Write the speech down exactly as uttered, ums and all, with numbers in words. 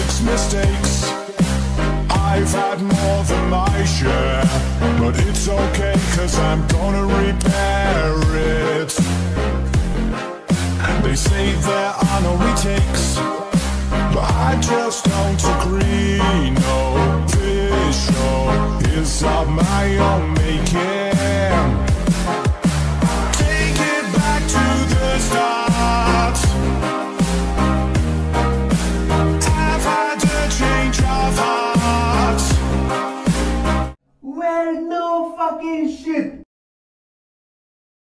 makes mistakes. I've had more than my share, but it's okay, cause I'm gonna repair it. They say there are no retakes, but I just don't agree. No, this show is of my own